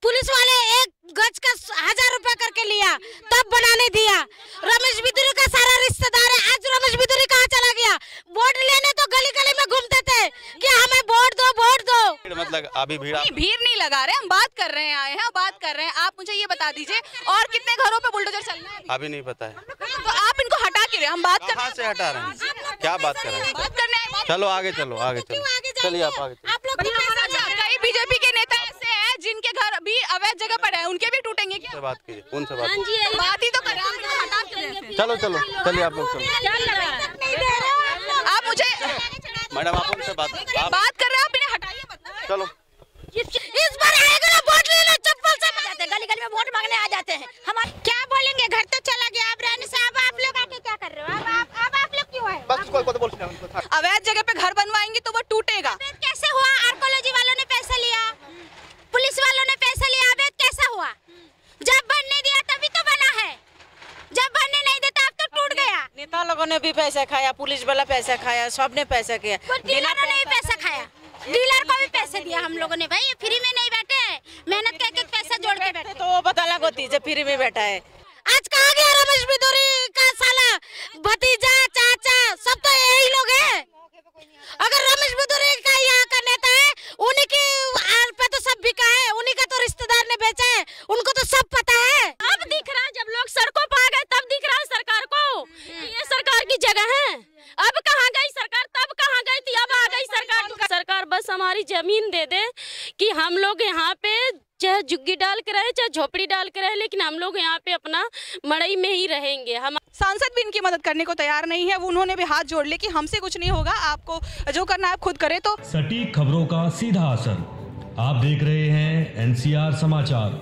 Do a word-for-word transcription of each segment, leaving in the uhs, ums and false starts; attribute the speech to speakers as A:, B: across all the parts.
A: Police वाले एक गज का हजार रुपया करके लिया, तब बनाने दिया। रमेश बिदुरी का सारा रिश्तेदार है, आज रमेश बिदुरी कहाँ चला गया? वोट लेने तो गली गली में घूमते थे कि हमें वोट दो वोट दो।
B: मतलब अभी भीड़
C: नहीं, भीड़ नहीं लगा रहे, हम बात कर रहे हैं, आए हैं बात कर रहे हैं। आप मुझे ये बता दीजिए और कितने घरों पे बुलडोजर चलना है?
B: अभी नहीं पता है।
C: तो आप इनको हटा के रहे, हम बात कर
B: कहाँ से हटा रहे हैं? क्या बात कर रहे हैं?
C: बात करने आए।
B: चलो आगे चलो, आगे चलो, चलिए आप आगे चलो।
A: आप लोग
C: कई बीजेपी के नेता ऐसे हैं जिनके घर अभी अवैध जगह पर है, उनके भी टूटेंगे क्या?
B: बात कीजिए, कौन से बात?
C: बात ही तो कर रहे हैं, आप इनको हटा के रहे हैं।
B: चलो चलो चलिए आप लोग चलो।
C: आप मुझे
B: मैडम आप उनसे बात आप
C: बात कर रहे हैं, आप इन्हें हटाइए मत।
B: चलो।
A: इस बार आएगा ना वोट लेने, चप्पल से बजाते, गली गली में वोट मांगने आ जाते हैं। हम क्या बोलेंगे? घर तो चला गया, अब रहने साहब आप लोग आके क्या कर रहे हो? अब आप अब आप लोग क्यों आए?
B: बस कोई को तो बोल।
C: अवैध जगह पे घर बनवाएंगे तो वो टूटेगा।
A: कैसे हुआ? आर्कोलॉजी वालों ने पैसा लिया, पुलिस वालों ने पैसा लिया, अवैध कैसा हुआ? जब बनने दिया तभी तो बना है, जब बनने नहीं देता अब तो टूट गया।
D: नेता लोगों ने भी पैसा खाया, पुलिस वाला पैसा खाया, सबने पैसा किया।
A: डीलरों ने भी पैसा खाया, डीलर को भी पैसे दिया हम लोगों ने। भाई फ्री में नहीं बैठे हैं, मेहनत करके एक पैसा जोड़ के बैठे।
D: तो वो पता लगा होती जब फ्री में बैठा है।
A: आज कहाँ गया रमेश बिदुरी का साला भतीजा चाचा, सब तो यही लोग हैं। अगर रमेश बिदुरी का यहाँ का नेता है, उन्हीं की आड़ पे तो सब बिका है, उन्हीं का तो रिश्तेदार ने बेचा है, उनको तो सब पता है। अब दिख रहा है, जब लोग सड़कों पर आ गए तब दिख रहा है सरकार को ये सरकार की जगह है। अब कहाँ गई सरकार? तब कहाँ गई थी, अब आ गई सरकार।
E: सरकार बस हमारी जमीन दे दे कि हम लोग यहाँ पे चाहे झुग्गी डाल के रहे चाहे झोपड़ी डाल के रहे, लेकिन हम लोग यहाँ पे अपना मड़ई में ही रहेंगे। हम
C: सांसद भी इनकी मदद करने को तैयार नहीं है, वो उन्होंने भी हाथ जोड़ लिए कि हमसे कुछ नहीं होगा, आपको जो करना है आप खुद करें। तो
F: सटीक खबरों का सीधा असर, आप देख रहे हैं एनसीआर समाचार।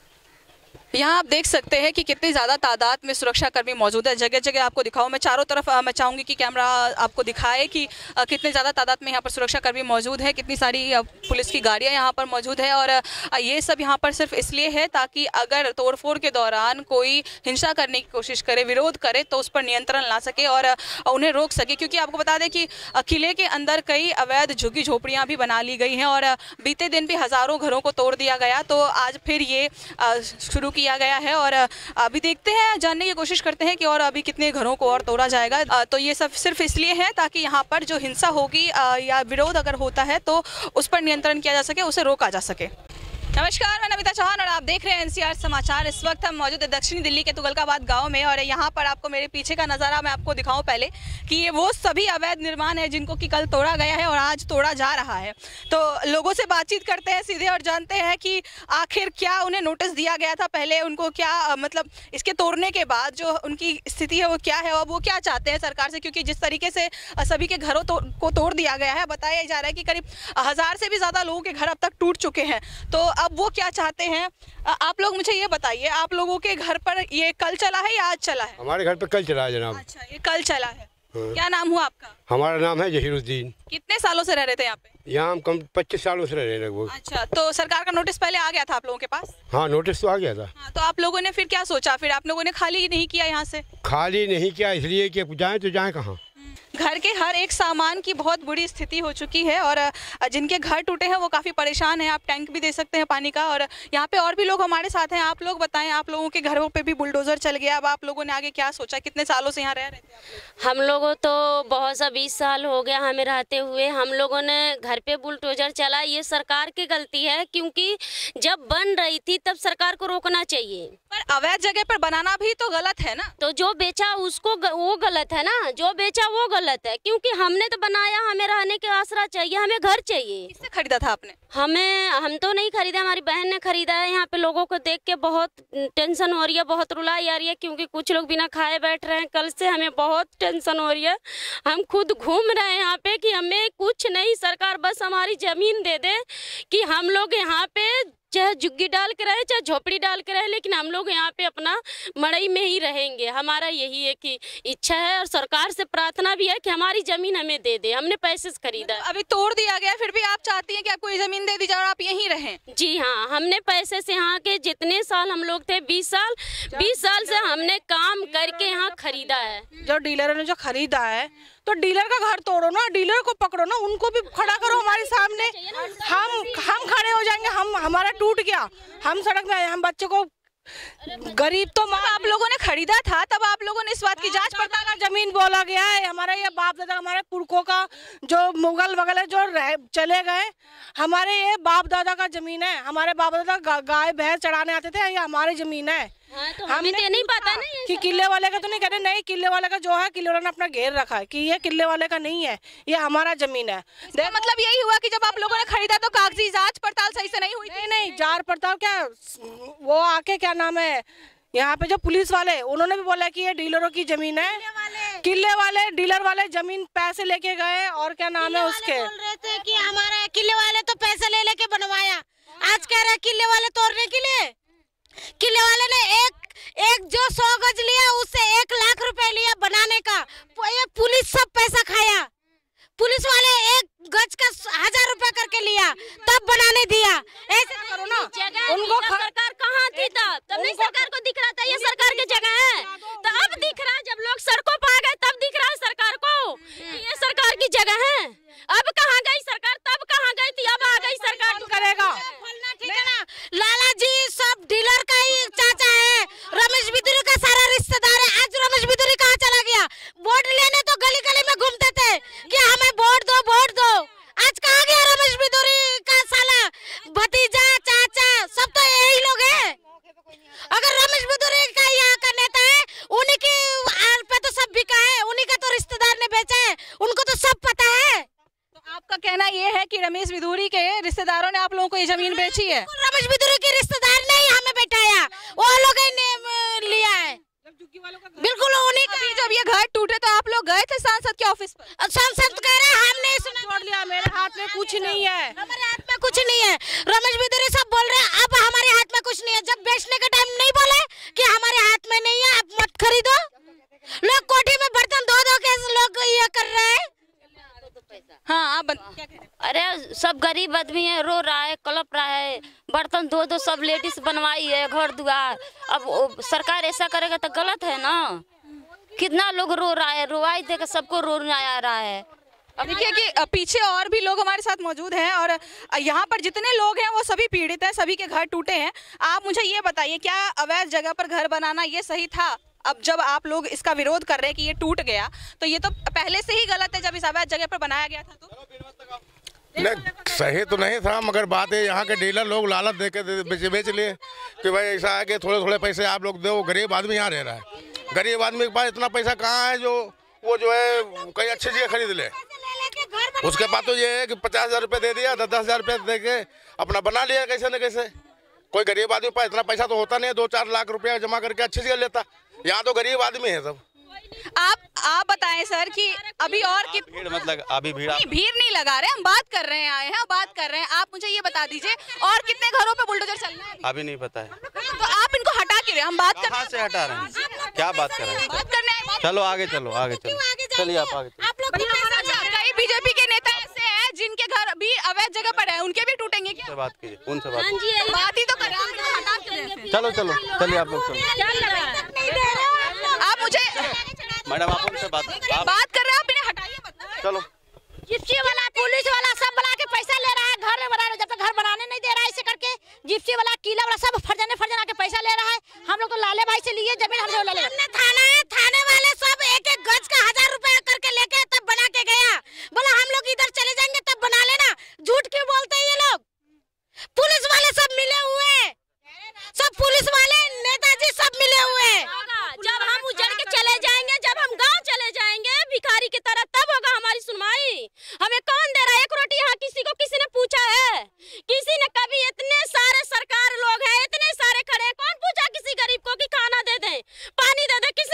C: यहाँ आप देख सकते हैं कि कितनी ज़्यादा तादाद में सुरक्षा कर्मी मौजूद है। जगह जगह आपको दिखाऊं, मैं चारों तरफ मैं चाहूँगी कि कैमरा आपको दिखाए कि कितने ज़्यादा तादाद में यहाँ पर सुरक्षा कर्मी मौजूद है, कितनी सारी पुलिस की गाड़ियाँ यहाँ पर मौजूद है। और ये सब यहाँ पर सिर्फ इसलिए है ताकि अगर तोड़फोड़ के दौरान कोई हिंसा करने की कोशिश करे, विरोध करे, तो उस पर नियंत्रण ला सके और उन्हें रोक सके। क्योंकि आपको बता दें कि किले के अंदर कई अवैध झुग्गी झोपड़ियाँ भी बना ली गई हैं और बीते दिन भी हज़ारों घरों को तोड़ दिया गया, तो आज फिर ये शुरू किया गया है। और अभी देखते हैं, जानने की कोशिश करते हैं कि और अभी कितने घरों को और तोड़ा जाएगा। तो ये सब सिर्फ इसलिए है ताकि यहाँ पर जो हिंसा होगी या विरोध अगर होता है तो उस पर नियंत्रण किया जा सके, उसे रोका जा सके। नमस्कार, मैं नमिता चौहान और आप देख रहे हैं एनसीआर समाचार। इस वक्त हम मौजूद है दक्षिणी दिल्ली के तुगलकाबाद गांव में और यहाँ पर आपको मेरे पीछे का नज़ारा मैं आपको दिखाऊं पहले कि ये वो सभी अवैध निर्माण है जिनको कि कल तोड़ा गया है और आज तोड़ा जा रहा है। तो लोगों से बातचीत करते हैं सीधे और जानते हैं कि आखिर क्या उन्हें नोटिस दिया गया था पहले, उनको क्या मतलब इसके तोड़ने के बाद जो उनकी स्थिति है वो क्या है और वो क्या चाहते हैं सरकार से। क्योंकि जिस तरीके से सभी के घरों तो, को तोड़ दिया गया है, बताया जा रहा है कि करीब हज़ार से भी ज़्यादा लोगों के घर अब तक टूट चुके हैं। तो अब वो क्या चाहते हैं, आप लोग मुझे ये बताइए, आप लोगों के घर पर ये कल चला है या आज चला है?
G: हमारे घर पर कल चला है जनाब।
C: अच्छा, ये कल चला है।
G: हाँ।
C: क्या नाम हुआ आपका?
G: हमारा नाम है जहीरुद्दीन।
C: कितने सालों से रह रहे थे यहाँ पे?
G: यहाँ हम कम पच्चीस सालों से रह रहे हैं लगभग।
C: अच्छा, तो सरकार का नोटिस पहले आ गया था आप लोगों के पास?
G: हाँ, नोटिस तो आ गया था।
C: हाँ, तो आप लोगों ने फिर क्या सोचा? फिर आप लोगों ने खाली नहीं किया यहाँ से?
G: खाली नहीं किया इसलिए कि जाए तो जाए कहाँ।
C: घर के हर एक सामान की बहुत बुरी स्थिति हो चुकी है और जिनके घर टूटे हैं वो काफ़ी परेशान हैं। आप टैंक भी दे सकते हैं पानी का और यहाँ पे और भी लोग हमारे साथ हैं। आप लोग बताएं, आप लोगों के घरों पे भी बुलडोजर चल गया, अब आप लोगों ने आगे क्या सोचा? कितने सालों से यहाँ रह रहे थे?
E: हम लोगों तो बहुत सा बीस साल हो गया हमें रहते हुए। हम लोगों ने घर पे बुलडोजर चला, ये सरकार की गलती है क्योंकि जब बन रही थी तब सरकार को रोकना चाहिए।
C: पर अवैध जगह पर बनाना भी तो गलत है ना?
E: तो जो बेचा उसको ग, वो गलत है ना, जो बेचा वो गलत है क्योंकि हमने तो बनाया, हमें रहने के आसरा चाहिए, हमें घर चाहिए।
C: किससे खरीदा था आपने?
E: हमें हम तो नहीं खरीदा, हमारी बहन ने खरीदा है। यहाँ पे लोगों को देख के बहुत टेंशन हो रही है, बहुत रुलाई आ रही है क्योंकि कुछ लोग बिना खाए बैठ रहे हैं। कल से हमें बहुत टेंशन हो रही है, हम खुद घूम रहे हैं यहाँ पे कि हमें कुछ नहीं, सरकार बस हमारी जमीन दे दे कि हम लोग यहाँ पे चाहे झुग्गी डाल के रहे चाहे झोपड़ी डाल के रहे, लेकिन हम लोग यहाँ पे अपना मड़ई में ही रहेंगे। हमारा यही है कि इच्छा है और सरकार से प्रार्थना भी है कि हमारी जमीन हमें दे दे, हमने पैसे से खरीदा।
C: अभी तोड़ दिया गया फिर भी आप चाहती हैं कि आपको ये जमीन दे दी जाए और आप यहीं रहें?
E: जी हाँ, हमने पैसे से यहाँ के जितने साल हम लोग थे, बीस साल बीस साल से हमने काम करके यहाँ खरीदा है।
D: जो डीलरों ने जो खरीदा है
H: तो डीलर का घर तोड़ो ना, डीलर को पकड़ो ना, उनको भी खड़ा करो हमारे सामने। हम हम खड़े हो जाएंगे, हम हमारा टूट गया, हम सड़क में आए, हम बच्चों को गरीब तो
C: जब आप लोगों ने खरीदा था तब आप लोगों ने इस बात की जांच पड़ताल
H: का जमीन बोला गया है, हमारे ये बाप दादा हमारे पुरखों का जो मुगल वगैरह जो रह चले गए, हमारे ये बाप दादा का जमीन है, हमारे बाप दादा गा, गाय भैंस चढ़ाने आते थे, ये हमारी जमीन है।
E: हाँ, तो हमें तो नहीं पता ना
H: कि किले वाले का तो नहीं कहते, नहीं किले वाले का जो है किले वाले ने अपना घेर रखा है कि ये किले वाले का नहीं है, ये हमारा जमीन है।
C: मतलब यही हुआ कि जब आप लोगों ने खरीदा तो कागजी जांच पड़ताल सही से नहीं हुई?
H: नहीं नहीं, जांच पड़ताल क्या, वो आके क्या नाम है यहाँ पे जो पुलिस वाले उन्होंने भी बोला कि ये डीलरों की जमीन है, किले वाले डीलर वाले जमीन पैसे लेके गए और क्या नाम है उसके
A: बोल रहे थे कि हमारा किले वाले तो पैसे ले लेके बनवाया, आज कह रहे किले वाले तोड़ने के लिए। किले वाले ने एक एक जो सौ गज लिया उससे एक लाख रुपए लिया बनाने का, ये पुलिस सब पैसा खाया, पुलिस वाले एक गज का हजार रुपए करके लिया तब बनाने दिया। ऐसे करो ना,
E: उनको सरकार कहाँ थी तब तब नहीं सरकार को दिख रहा था ये सरकार की जगह है, तो अब दिख रहा है जब लोग सड़कों पर आ गए तब दिख रहा है सरकार को ये सरकार की जगह है। अब कहाँ गई सरकार, तब कहाँ गई थी, अब आ गई सरकार।
H: करेगा
A: ठीक है ना, लाला जी सब डीलर का ही चाचा है, रमेश बिदुरी का सारा रिश्तेदार है। आज रमेश बिदुरी कहाँ चला गया, वोट लेने तो गली गली में घूमते थे कि हमें वोट दो वोट दो, आज कहाँ गया रमेश बिदुरी का साला भतीजा चाचा, सब तो यही लोग हैं। अगर रमेश बिदुरी का यहाँ का नेता है, उन्हीं की आल पे तो सब बिका है, उन्हीं का तो रिश्तेदार ने बेचा है, उनको तो सब पता है।
C: तो आपका कहना ये है कि रमेश बिदुरी के रिश्तेदारों ने आप लोगों को ये जमीन बेची है?
A: रमेश बिदुरी के रिश्तेदार ने ही हमें बैठाया, वो लोग ने लिया है, बिल्कुल उन्हीं का।
C: अभी जब ये घर टूटे तो आप लोग गए थे सांसद के ऑफिस पर?
A: सांसद कह रहे हैं हमने
H: छोड़ लिया, मेरे हाथ में कुछ नहीं है,
A: हमारे हाथ में कुछ नहीं है। रमेश बिदुरी सब बोल रहे हैं अब हमारे हाथ में कुछ नहीं है, जब बेचने का टाइम नहीं बोले कि हमारे हाथ में नहीं है अब मत खरीदो। लोग कोठी में बर्तन धो धो के लोग ये कर रहे हैं।
C: हाँ आप क्या कह रहे हैं?
E: अरे सब गरीब आदमी है, रो रहा है, कलप रहा है, बर्तन धो दो सब लेडीज बनवाई है घर द्वार, अब सरकार ऐसा करेगा तो गलत है ना। कितना लोग रो रहा है, रोवाई देकर सबको रोना आ रहा है।
C: अब देखिए कि पीछे और भी लोग हमारे साथ मौजूद हैं और यहाँ पर जितने लोग हैं वो सभी पीड़ित हैं, सभी के घर टूटे हैं। आप मुझे ये बताइए क्या अवैध जगह पर घर बनाना ये सही था? अब जब आप लोग इसका विरोध कर रहे हैं कि ये टूट गया तो ये तो पहले से ही गलत है जब इस अवैध जगह पर बनाया गया था। तो
I: नहीं सही तो नहीं था, मगर बात है यहाँ के डीलर लोग लालच दे के बेच बेच लिए कि भाई ऐसा है कि थोड़े थोड़े पैसे आप लोग दो, गरीब आदमी यहाँ रह रहा है, गरीब आदमी के पास इतना पैसा कहाँ है जो वो जो है कहीं अच्छी चीज़ खरीद ले। उसके बाद तो ये है कि पचास हजार रुपये दे दिया, दस दस हजार रुपये दे के अपना बना लिया कैसे न कैसे। कोई गरीब आदमी के पास इतना पैसा तो होता नहीं है, दो चार लाख रुपया जमा करके अच्छी चीज़ लेता। यहाँ तो गरीब आदमी है सब।
C: आप आप बताएं सर कि अभी और कि
B: भीड़ मतलब अभी भीड़
C: नहीं, भीड़ नहीं लगा रहे, हम बात कर रहे हैं, आए हैं बात कर रहे हैं। आप मुझे ये बता दीजिए और कितने घरों पे बुलडोजर चलना है?
B: अभी नहीं पता है।
C: तो आप इनको हटा क्यों रहे? हम बात कर
B: कहाँ से हटा रहे हैं, क्या बात कर रहे हैं?
C: बात करने आए।
B: चलो आगे चलो, आगे चलो, चलिए आप आगे चलो।
A: आप लोग
C: कई बीजेपी के नेता ऐसे हैं जिनके घर अभी अवैध जगह पर है, उनके भी टूटेंगे क्या?
B: बात कीजिए, उनसे बात
E: हाँ जी, यही
C: बात ही तो करें, आप इनको हटा क्यों रहे हैं?
B: चलो चलो चलिए आप लोग चलो।
C: आप मुझे
B: मैडम आप उनसे बात आप
C: बात कर रहे हैं, आप इन्हें हटाइए मत।
B: चलो।
A: जिप्सी वाला पुलिस वाला सब बना के पैसा ले रहा है, घर में बना जब तक घर बनाने नहीं दे रहा है, ऐसे करके जिप्सी वाला किला वाला सब फर्जने फर्जना के पैसा ले रहा है। हम लोग तो लाले भाई से लिए जमीन, हम लोग ले ले थाना है, थाने वाले सब एक एक गज का हजार रुपया करके लेके तब बना के गया, बोला हम लोग इधर चले जाएंगे तब बना लेना। झूठ क्यों बोलते हैं ये लोग? पुलिस वाले सब मिले हुए हैं, सब पुलिस वाले नेताजी सब मिले हुए हैं।
E: जब हम उजड़ के चले जाएंगे, जब हम गांव चले जाएंगे भिखारी की तरह, तब होगा हमारी सुनवाई। हमें कौन दे रहा है एक रोटी? यहाँ किसी को किसी ने पूछा है? किसी ने कभी? इतने सारे सरकार लोग हैं, इतने सारे खड़े हैं, कौन पूछा किसी गरीब को कि खाना दे दें, पानी दे दें? किसी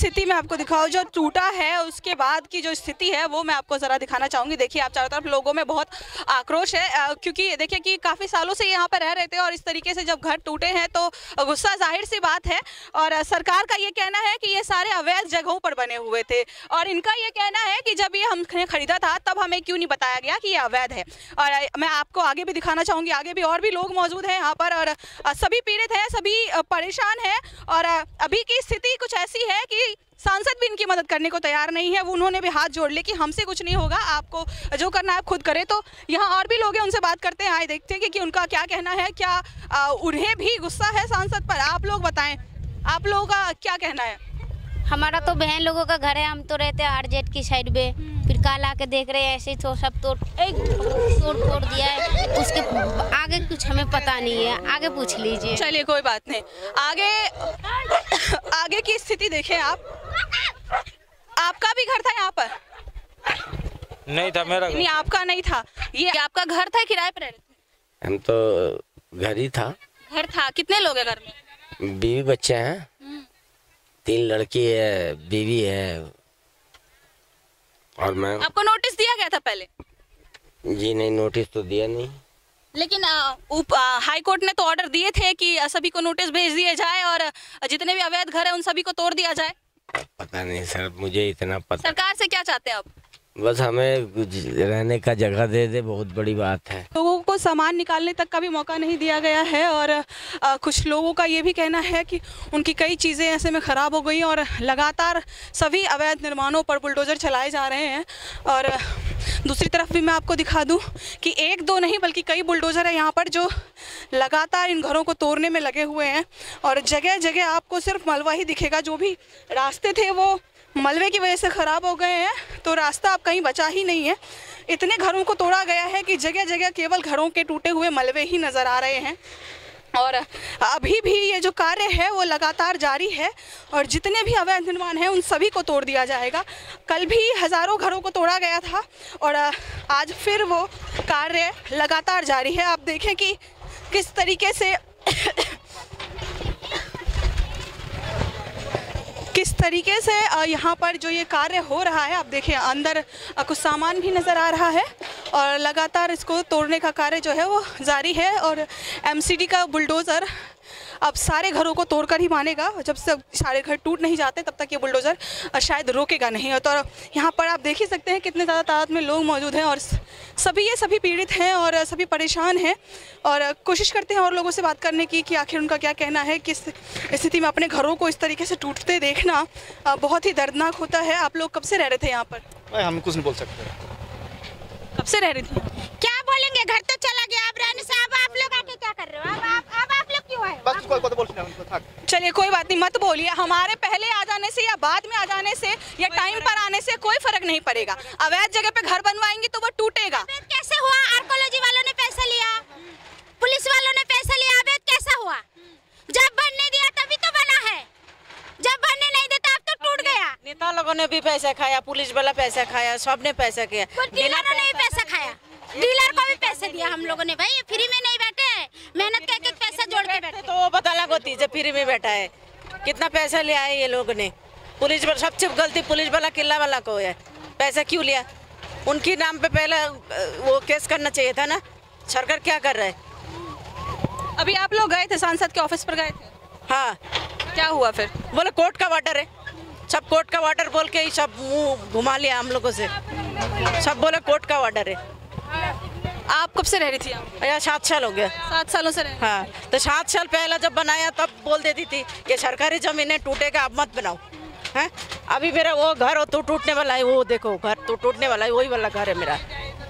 C: स्थिति मैं आपको दिखाऊं, जो टूटा है उसके बाद की जो स्थिति है वो मैं आपको ज़रा दिखाना चाहूँगी। देखिए आप चारों तरफ लोगों में बहुत आक्रोश है, क्योंकि देखिए कि काफ़ी सालों से यहाँ पर रह रहे थे और इस तरीके से जब घर टूटे हैं तो गुस्सा जाहिर सी बात है। और सरकार का ये कहना है कि ये सारे अवैध जगहों पर बने हुए थे और इनका ये कहना है कि जब ये हमने खरीदा था तब हमें क्यों नहीं बताया गया कि ये अवैध है। और मैं आपको आगे भी दिखाना चाहूँगी, आगे भी और भी लोग मौजूद हैं यहाँ पर और सभी पीड़ित हैं, सभी परेशान हैं। और अभी की स्थिति कुछ ऐसी है कि सांसद भी इनकी मदद करने को तैयार नहीं है। वो उन्होंने भी हाथ जोड़ लिए कि हमसे कुछ नहीं होगा, आपको जो करना है आप खुद करें। तो यहाँ और भी लोग हैं, उनसे बात करते हैं, आए देखते हैं कि, कि उनका क्या कहना है, क्या आ, उन्हें भी गुस्सा है सांसद पर। आप लोग बताएं, आप लोगों का क्या कहना है?
J: हमारा तो बहन लोगों का घर है, हम तो रहते हैं आरजेड की साइड पे, फिर कल आके देख रहे हैं ऐसे ही तो सब तोड़ तोड़ फोड़ दिया है। उसके आगे कुछ हमें पता नहीं है, आगे पूछ लीजिए।
C: चलिए कोई बात नहीं, आगे आगे की स्थिति देखें आप। आपका भी घर था यहाँ पर?
K: नहीं था मेरा घर।
C: नहीं, आपका नहीं था। ये आपका घर था, किराए पर रहते थे?
L: हम तो घर ही था।
C: घर था। कितने लोग हैं घर में?
L: बीवी बच्चे हैं, तीन लड़की है, बीवी है और मैं।
C: आपको नोटिस दिया गया था पहले?
L: जी नहीं, नोटिस तो दिया नहीं।
C: लेकिन हाई कोर्ट ने तो ऑर्डर दिए थे कि सभी को नोटिस भेज दिए जाए और जितने भी अवैध घर है उन सभी को तोड़ दिया जाए।
L: पता नहीं सर, मुझे इतना पता।
C: सरकार से क्या चाहते हैं आप?
L: बस हमें रहने का जगह दे दे, बहुत बड़ी बात है।
C: लोगों को सामान निकालने तक का भी मौका नहीं दिया गया है और आ, कुछ लोगों का ये भी कहना है कि उनकी कई चीज़ें ऐसे में ख़राब हो गई और लगातार सभी अवैध निर्माणों पर बुलडोज़र चलाए जा रहे हैं। और दूसरी तरफ भी मैं आपको दिखा दूं कि एक दो नहीं बल्कि कई बुलडोज़र है यहाँ पर जो लगातार इन घरों को तोड़ने में लगे हुए हैं और जगह जगह आपको सिर्फ मलबा ही दिखेगा। जो भी रास्ते थे वो मलबे की वजह से ख़राब हो गए हैं, तो रास्ता अब कहीं बचा ही नहीं है। इतने घरों को तोड़ा गया है कि जगह जगह केवल घरों के टूटे हुए मलबे ही नज़र आ रहे हैं। और अभी भी ये जो कार्य है वो लगातार जारी है और जितने भी अवैध निर्माण हैं उन सभी को तोड़ दिया जाएगा। कल भी हज़ारों घरों को तोड़ा गया था और आज फिर वो कार्य लगातार जारी है। आप देखें कि किस तरीके से किस तरीके से यहाँ पर जो ये कार्य हो रहा है। आप देखिए अंदर कुछ सामान भी नज़र आ रहा है और लगातार इसको तोड़ने का कार्य जो है वो जारी है। और एमसीडी का बुलडोज़र अब सारे घरों को तोड़कर ही मानेगा। जब सब सारे घर टूट नहीं जाते तब तक ये बुलडोज़र शायद रोकेगा नहीं। तो यहाँ पर आप देख ही सकते हैं कितने ज़्यादा तादाद में लोग मौजूद हैं और सभी ये सभी पीड़ित हैं और सभी परेशान हैं और कोशिश करते हैं और लोगों से बात करने की कि आखिर उनका क्या कहना है। किस स्थिति में अपने घरों को इस तरीके से टूटते देखना बहुत ही दर्दनाक होता है। आप लोग कब से रह रहे थे यहाँ पर?
K: हम कुछ नहीं बोल सकते।
C: कब से रह रही थी?
A: क्या बोलेंगे, घर तो चला गया, अब रहने से अब आप लोग आके क्या कर रहे हो? अब आप अब आप लोग क्यों आए?
K: बस कोई बात बोल।
C: चलिए कोई बात नहीं, मत बोलिए। हमारे पहले आ जाने से या बाद में आ जाने से या टाइम पर आने से कोई फर्क नहीं पड़ेगा। अवैध जगह पे घर बनवाएंगे तो वो टूटेगा।
A: कैसे हुआ? आर्कोलॉजी वालों ने पैसा लिया, पुलिस वालों ने पैसा लिया, अवैध कैसा हुआ? जब बनने दिया तभी तो बना है, जब बनने नहीं देता अब तो टूट गया।
D: नेता लोगों ने भी पैसा खाया, पुलिस वाला पैसा खाया, सबने पैसा किया।
A: डीलरों ने भी पैसा खाया, डीलर को भी पैसे दिया हम लोगों ने। भाई फ्री में नहीं बैठे हैं, मेहनत करके पैसा जोड़ के बैठे।
D: तो वो पता अलग होती जब फ्री में बैठा है, कितना पैसा लिया है ये लोग ने। पुलिस वाला सबसे गलती पुलिस वाला किला वाला को है। पैसा क्यों लिया? उनके नाम पे पहले वो केस करना चाहिए था ना। सरकार क्या कर रहा है?
C: अभी आप लोग गए थे, सांसद के ऑफिस पर गए थे?
D: हाँ।
C: क्या हुआ फिर?
D: बोले कोर्ट का वाटर है, सब कोर्ट का वाटर बोल के ही सब मुंह घुमा लिया हम लोगों से। सब बोले कोर्ट का वाटर है।
C: आप कब से रह रही थी यहाँ?
D: सात साल हो गया।
C: सात सालों से रह।
D: हाँ, तो सात साल पहले जब बनाया तब बोल देती थी कि सरकारी जमीनें टूटेगा, अब मत बनाओ। हैं? अभी मेरा वो घर हो तो टूटने वाला है, वो देखो घर तो टूटने वाला है, वही वाला घर है मेरा।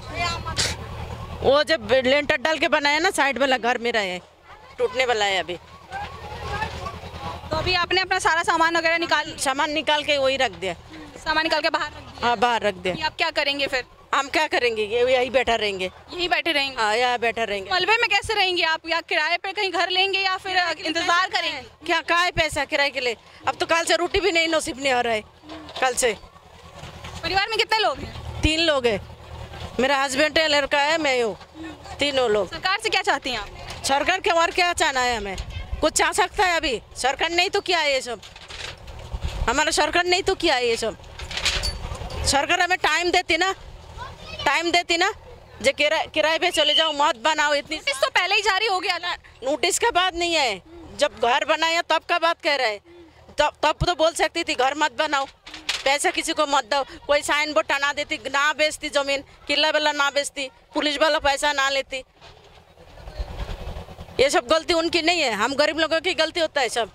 D: वो जब लेंटर डाल के बनाया ना साइड वाला घर मेरा है, टूटने वाला है अभी।
C: तो अभी आपने अपना सारा सामान वगैरह निकाल
D: सामान निकाल के वही रख दिया।
C: सामान निकाल के बाहर रख दिया?
D: हाँ, बाहर रख दिया।
C: आप क्या करेंगे फिर?
D: हम क्या करेंगे, ये यही बैठा रहेंगे।
C: यही बैठे रहेंगे?
D: हाँ, यहाँ बैठा रहेंगे।
C: मलबे में कैसे रहेंगे आप? या किराए पे कहीं घर लेंगे या फिर इंतजार करेंगे?
D: क्या कहाँ है पैसा किराए के लिए? अब तो कल से रोटी भी नहीं नसीब नहीं हो रहा है। कल से
C: परिवार में कितने लोग हैं?
D: तीन लोग हैं। मेरा हस्बैंड है, लड़का है, मैं हूँ, तीनों लोग।
C: सरकार से क्या चाहती हैं आप?
D: सरकार के और क्या चाहना है हमें? कुछ चाह सकता है अभी? सरकार नहीं तो क्या है ये सब? हमारा सरकार नहीं तो किया ये सब। सरकार हमें टाइम देती ना, टाइम देती ना, जो किराए किराए पे चले जाओ, मत बनाओ। इतनी
C: नोटिस तो पहले ही जारी हो गया ना।
D: नोटिस का बात नहीं है, जब घर बनाया तब का बात कह रहे हैं। तब तब तो बोल सकती थी घर मत बनाओ, पैसा किसी को मत दो, कोई साइन बोर्ड टना देती, ना बेचती जमीन, किला वाला ना बेचती, पुलिस वाला पैसा ना लेती। ये सब गलती उनकी नहीं है, हम गरीब लोगों की गलती होता है सब।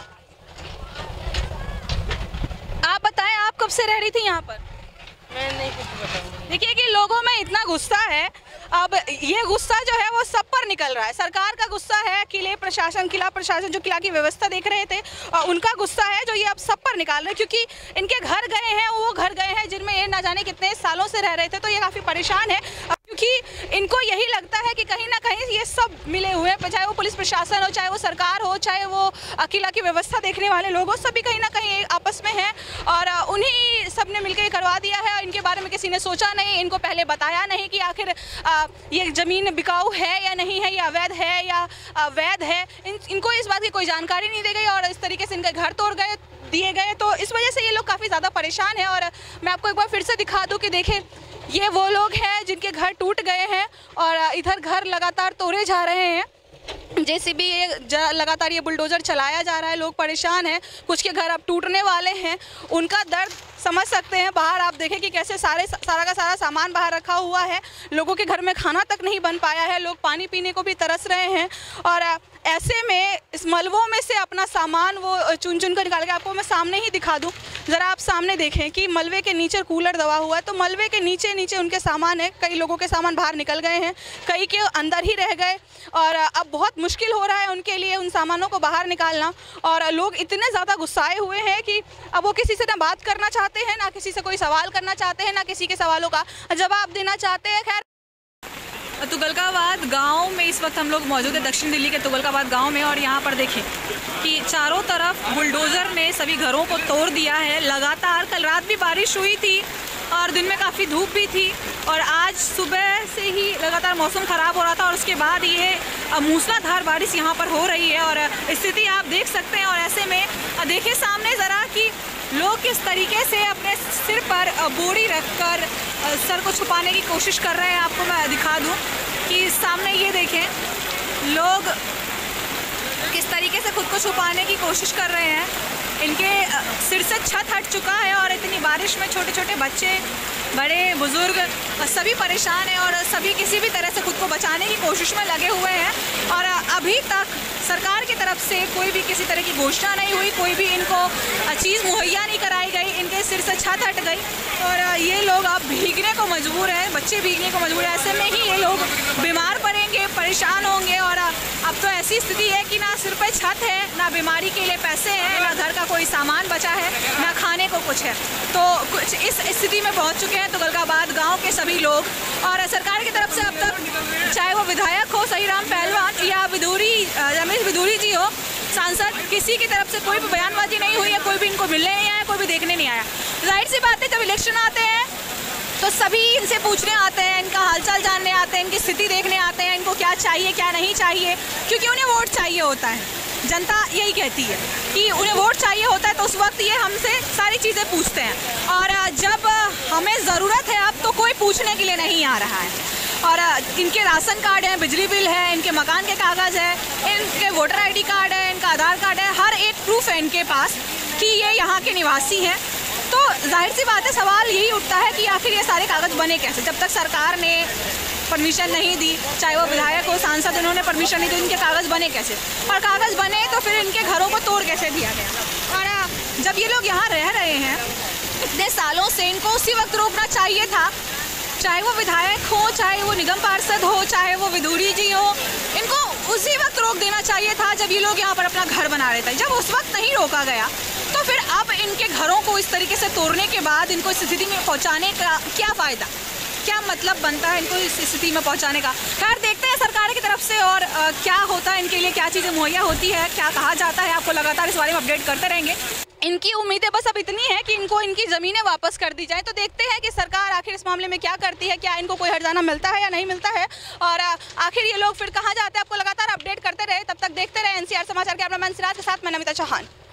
C: आप बताएं, आप कब से रह रही थी यहाँ पर?
D: मैं नहीं कुछ बताऊँ।
C: देखिए कि लोगों में इतना गुस्सा है, अब ये गुस्सा जो है वो सब पर निकल रहा है। सरकार का गुस्सा है, किले प्रशासन, किला प्रशासन जो किला की व्यवस्था देख रहे थे, और उनका गुस्सा है जो ये अब सब पर निकाल रहे हैं, क्योंकि इनके घर गए हैं, वो घर गए हैं जिनमें ये ना जाने कितने सालों से रह रहे थे, तो ये काफ़ी परेशान है, क्योंकि इनको यही लगता है कि कहीं ना कहीं ये सब मिले हुए हैं, चाहे वो पुलिस प्रशासन हो, चाहे वो सरकार हो, चाहे वो किला की व्यवस्था देखने वाले लोग हो, सभी कहीं ना कहीं आपस में हैं और उन्हीं सब ने मिलकर करवा दिया है। इनके बारे में किसी ने सोचा नहीं, इनको पहले बताया नहीं कि आखिर ये ज़मीन बिकाऊ है या नहीं है, या अवैध है या वैध है। इन, इनको इस बात की कोई जानकारी नहीं दी गई और इस तरीके से इनके घर तोड़ गए दिए गए, तो इस वजह से ये लोग काफ़ी ज़्यादा परेशान हैं। और मैं आपको एक बार फिर से दिखा दूँ कि देखें, ये वो लोग हैं जिनके घर टूट गए हैं और इधर घर लगातार तोड़े जा रहे हैं। जैसे भी ये लगातार ये बुलडोज़र चलाया जा रहा है, लोग परेशान हैं, कुछ के घर अब टूटने वाले हैं, उनका दर्द समझ सकते हैं। बाहर आप देखें कि कैसे सारे सारा का सारा सामान बाहर रखा हुआ है, लोगों के घर में खाना तक नहीं बन पाया है, लोग पानी पीने को भी तरस रहे हैं। और ऐसे में इस मलबों में से अपना सामान वो चुन चुन कर निकाल के, आपको मैं सामने ही दिखा दूं, ज़रा आप सामने देखें कि मलबे के नीचे कूलर दबा हुआ है, तो मलबे के नीचे नीचे उनके सामान है। कई लोगों के सामान बाहर निकल गए हैं, कई के अंदर ही रह गए और अब बहुत मुश्किल हो रहा है उनके लिए उन सामानों को बाहर निकालना। और लोग इतने ज़्यादा गुस्साए हुए हैं कि अब वो किसी से ना बात करना चाहते हैं, ना किसी से कोई सवाल करना चाहते हैं, ना किसी के सवालों का जवाब देना चाहते हैं। खैर, तुगलकाबाद गांव में इस वक्त हम लोग मौजूद है, दक्षिण दिल्ली के तुगलकाबाद गांव में, और यहाँ पर देखें कि चारों तरफ बुलडोज़र ने सभी घरों को तोड़ दिया है। लगातार कल रात भी बारिश हुई थी और दिन में काफ़ी धूप भी थी, और आज सुबह से ही लगातार मौसम ख़राब हो रहा था और उसके बाद ये मूसलाधार बारिश यहाँ पर हो रही है और स्थिति आप देख सकते हैं। और ऐसे में देखिए सामने ज़रा कि लोग किस तरीके से अपने सिर पर बोरी रखकर सर को छुपाने की कोशिश कर रहे हैं। आपको मैं दिखा दूं कि सामने ये देखें, लोग किस तरीके से खुद को छुपाने की कोशिश कर रहे हैं। इनके सिर से छत हट चुका है और इतनी बारिश में छोटे छोटे बच्चे, बड़े बुजुर्ग सभी परेशान हैं और सभी किसी भी तरह से खुद को बचाने की कोशिश में लगे हुए हैं। और अभी तक सरकार की तरफ से कोई भी किसी तरह की घोषणा नहीं हुई, कोई भी इनको चीज़ मुहैया नहीं कराई गई, इनके सिर से छत हट गई और ये लोग अब भीगने को मजबूर हैं, बच्चे भीगने को मजबूर हैं। ऐसे में ही ये लोग बीमार पड़ेंगे, परेशान होंगे और अब तो ऐसी स्थिति है कि ना सिर पे छत है, ना बीमारी के लिए पैसे हैं, ना घर का कोई सामान बचा है, ना खाने को कुछ है। तो कुछ इस स्थिति में पहुंच चुके हैं तुगलकाबाद गांव के सभी लोग। और सरकार की तरफ से अब तक चाहे वो विधायक हो सहीराम पहलवान या विदुरी रमेश विदुरी जी हो सांसद, किसी की तरफ से कोई भी बयानबाजी नहीं हुई है, कोई भी इनको मिलने नहीं आया, कोई भी देखने नहीं आया। जाहिर सी बात है, जब इलेक्शन आते हैं तो सभी इनसे पूछने आते हैं, इनका हालचाल जानने आते हैं, इनकी स्थिति देखने आते हैं, इनको क्या चाहिए क्या नहीं चाहिए, क्योंकि उन्हें वोट चाहिए होता है। जनता यही कहती है कि उन्हें वोट चाहिए होता है, तो उस वक्त ये हमसे सारी चीज़ें पूछते हैं। और जब हमें ज़रूरत है अब तो कोई पूछने के लिए नहीं आ रहा है। और इनके राशन कार्ड है, बिजली बिल है, इनके मकान के कागज़ है, इनके वोटर आईडी कार्ड है, इनका आधार कार्ड है, हर एक प्रूफ है इनके पास कि ये यहाँ के निवासी हैं। तो जाहिर सी बात है, सवाल यही उठता है कि आखिर ये सारे कागज़ बने कैसे, जब तक सरकार ने परमिशन नहीं दी, चाहे वो विधायक हो सांसद, उन्होंने परमिशन नहीं दी, इनके कागज़ बने कैसे, और कागज़ बने तो फिर इनके घरों को तोड़ कैसे दिया गया। और जब ये लोग यहाँ रह रहे हैं इतने सालों से, इनको उसी वक्त रोकना चाहिए था, चाहे वो विधायक हो, चाहे वो निगम पार्षद हो, चाहे वो विदुरी जी हो, इनको उसी वक्त रोक देना चाहिए था जब ये लोग यहाँ पर अपना घर बना रहे थे। जब उस वक्त नहीं रोका गया तो फिर अब इनके घरों को इस तरीके से तोड़ने के बाद इनको इस स्थिति में पहुँचाने का क्या फ़ायदा, क्या मतलब बनता है इनको इस स्थिति में पहुंचाने का। खैर देखते हैं सरकार की तरफ से और आ, क्या होता है, इनके लिए क्या चीज़ें मुहैया होती है, क्या कहा जाता है, आपको लगातार इस बारे में अपडेट करते रहेंगे। इनकी उम्मीदें बस अब इतनी है कि इनको इनकी ज़मीनें वापस कर दी जाए। तो देखते हैं कि सरकार आखिर इस मामले में क्या करती है, क्या इनको कोई हर्जाना मिलता है या नहीं मिलता है, और आखिर ये लोग फिर कहाँ जाते हैं, आपको लगातार अपडेट करते रहे। तब तक देखते रहे एनसीआर समाचार, कैमरामैन सिराज के साथ मैं नमिता चौहान।